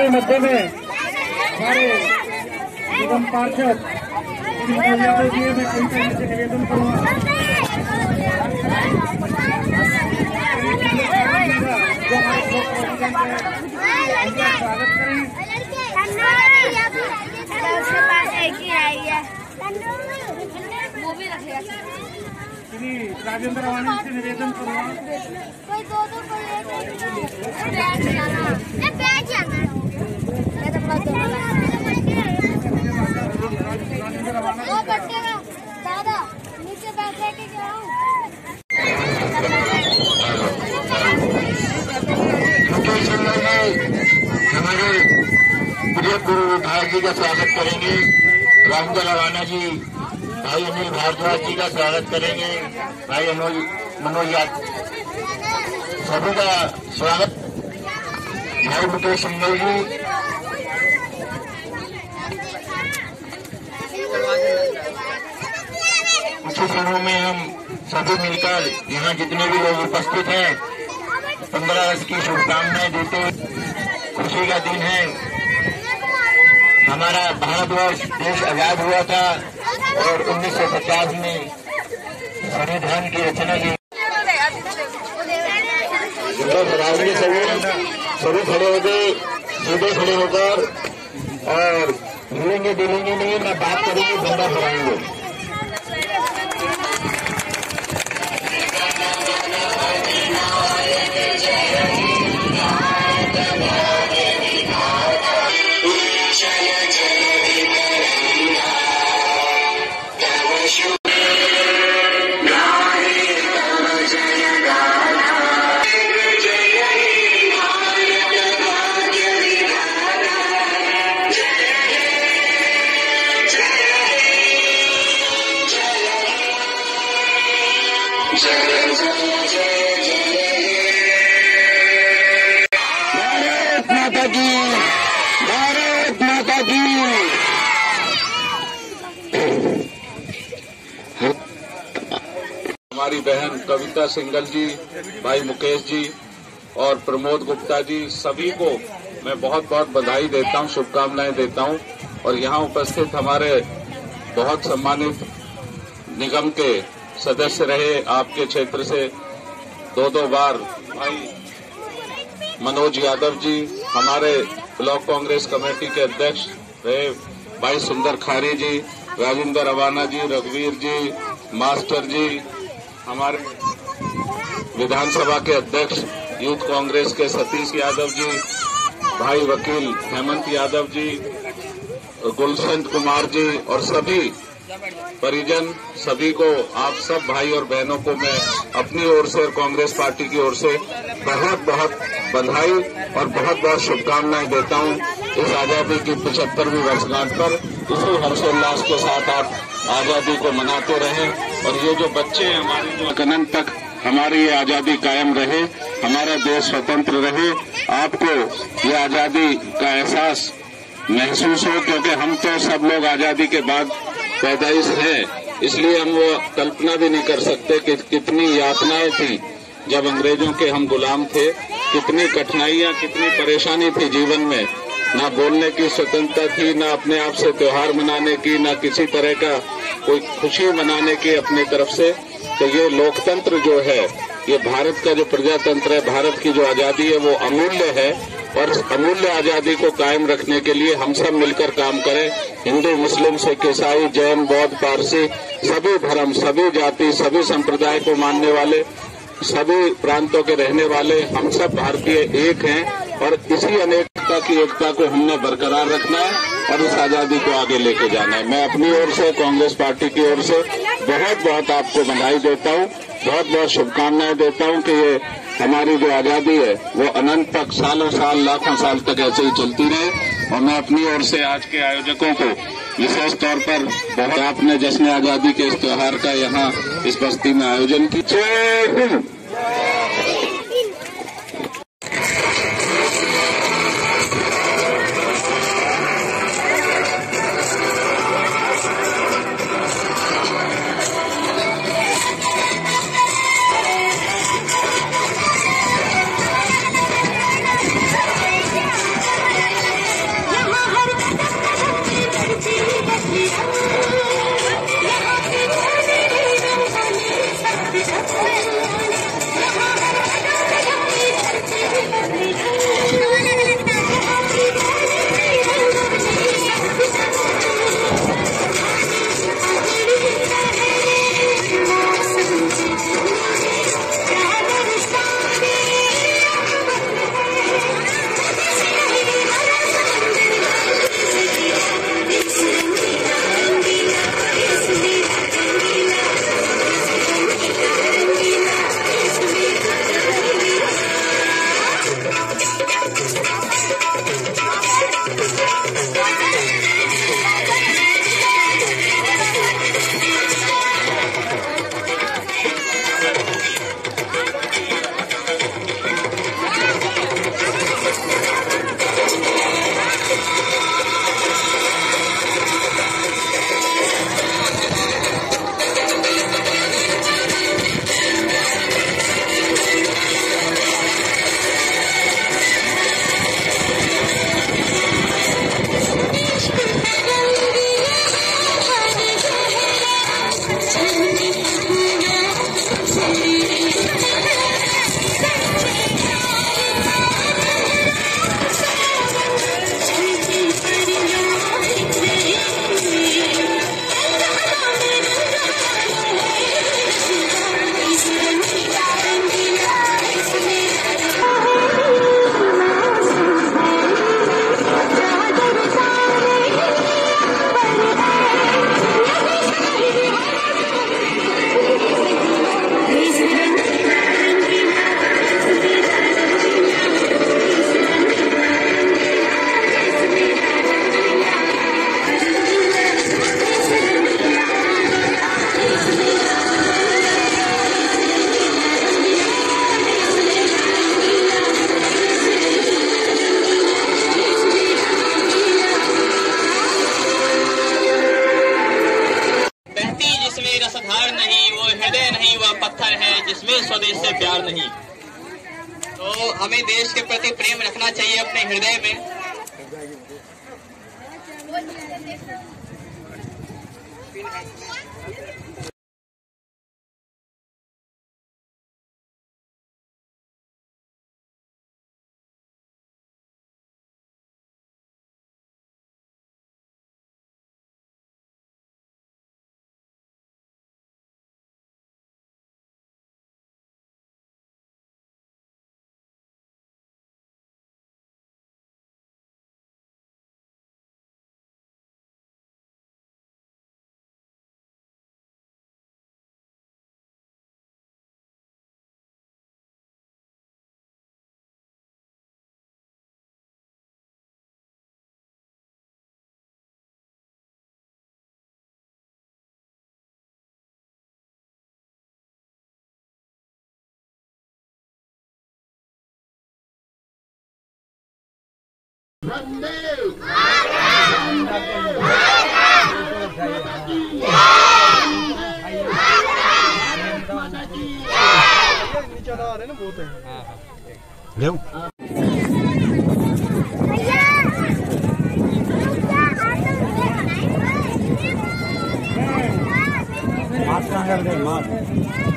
मध्य में हमारे निगम पार्षद यादव जी मैं कई तरह से निवेदन करूंगा जो हमारे स्वागत करें। राजेंद्र रवाना से निवेदन करूंगा दादा नीचे बैठे के क्या हमारे प्रिय पूर्व विधायक जी का स्वागत करेंगे। राजेंद्र रवाना जी भाई अनिल भारद्वाज जी का स्वागत करेंगे। भाई मनोज यादव सभी का स्वागत। भाई मुकेश सिंगल जी कुछ क्षणों में हम सभी मिलकर यहाँ जितने भी लोग उपस्थित हैं 15 अगस्त की शुभकामनाएं देते हुए, खुशी का दिन है। हमारा भारतवर्ष देश आजाद हुआ था और 1950 में संविधान की रचना की। सभी खड़े होकर सीधे खड़े होकर और हिलेंगे डुलेंगे नहीं, ना बात करेंगे, झंडा फहराएंगे। भारत माता की हमारी बहन कविता सिंगल जी, भाई मुकेश जी और प्रमोद गुप्ता जी, सभी को मैं बहुत बहुत बधाई देता हूं, शुभकामनाएं देता हूं। और यहाँ उपस्थित हमारे बहुत सम्मानित निगम के सदस्य रहे, आपके क्षेत्र से 2 बार भाई मनोज यादव जी, हमारे ब्लॉक कांग्रेस कमेटी के अध्यक्ष रहे भाई सुंदर खारी जी, राजेंद्र रवाना जी, रघुवीर जी, मास्टर जी, हमारे विधानसभा के अध्यक्ष यूथ कांग्रेस के सतीश यादव जी, भाई वकील हेमंत यादव जी, गुलशन कुमार जी और सभी परिजन, सभी को, आप सब भाई और बहनों को मैं अपनी ओर से और कांग्रेस पार्टी की ओर से बहुत बहुत बधाई और बहुत बहुत शुभकामनाएं देता हूं। इस आजादी की 75वीं वर्षगांठ पर इसी हर्षोल्लास के साथ आप आजादी को मनाते रहें और ये जो बच्चे हैं हमारे, जो अनंत तक हमारी ये आजादी कायम रहे, हमारा देश स्वतंत्र रहे, आपको ये आजादी का एहसास महसूस हो, क्योंकि हम तो सब लोग आजादी के बाद पैदाइश है, इसलिए हम वो कल्पना भी नहीं कर सकते कि कितनी यातनाएं थी जब अंग्रेजों के हम गुलाम थे, कितनी कठिनाइयां, कितनी परेशानी थी जीवन में। ना बोलने की स्वतंत्रता थी, ना अपने आप से त्योहार मनाने की, ना किसी तरह का कोई खुशी मनाने की अपनी तरफ से। तो ये लोकतंत्र जो है, ये भारत का जो प्रजातंत्र है, भारत की जो आजादी है वो अमूल्य है और अमूल्य आजादी को कायम रखने के लिए हम सब मिलकर काम करें। हिंदू, मुस्लिम, सिख, ईसाई, जैन, बौद्ध, पारसी, सभी धर्म, सभी जाति, सभी संप्रदाय को मानने वाले, सभी प्रांतों के रहने वाले, हम सब भारतीय एक हैं और इसी अनेकता की एकता को हमने बरकरार रखना है और इस आजादी को आगे लेके जाना है। मैं अपनी ओर से, कांग्रेस पार्टी की ओर से बहुत बहुत आपको बधाई देता हूँ, बहुत बहुत शुभकामनाएं देता हूँ कि ये हमारी जो आजादी है वो अनंत तक, सालों साल, लाखों साल तक ऐसे ही चलती रहे। और मैं अपनी ओर से आज के आयोजकों को विशेष तौर पर बहुत, आपने जश्न आजादी के इस त्योहार का यहाँ इस बस्ती में आयोजन की। जिसमें स्वदेश से प्यार नहीं। तो हमें देश के प्रति प्रेम रखना चाहिए अपने हृदय में। मास्क